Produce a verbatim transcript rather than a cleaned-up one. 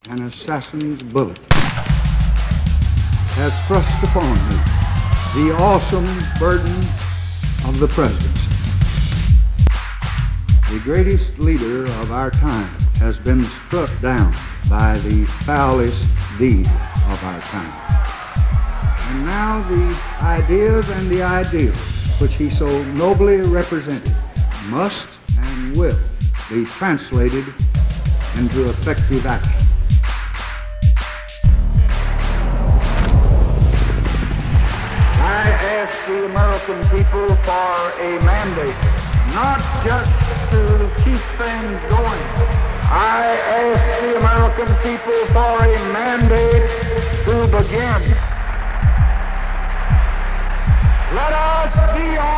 an assassin's bullet has thrust upon me the awesome burden of the presidency. The greatest leader of our time has been struck down by the foulest deed of our time. And now the ideas and the ideals which he so nobly represented must and will be translated into effective action. I ask the American people for a mandate, not just to keep things going. I ask the American people for a mandate to begin. Let us be on